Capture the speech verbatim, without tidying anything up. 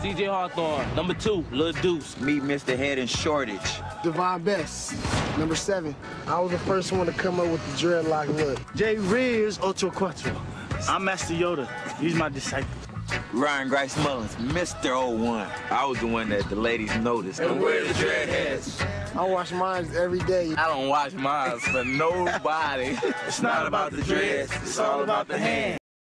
C J Hawthorne. Number two, Lil Deuce. Meet Mister Head and Shortage. Devon Best, number seven. I was the first one to come up with the dreadlock look. Jay Riz, Ocho Cuatro. I'm Master Yoda. He's my disciple. Ryan Grice Mullins, Mister oh one. I was the one that the ladies noticed. And we're the dreadheads. I wash mine every day. I don't wash mine for nobody. It's not about the dreads, it's all about the hand.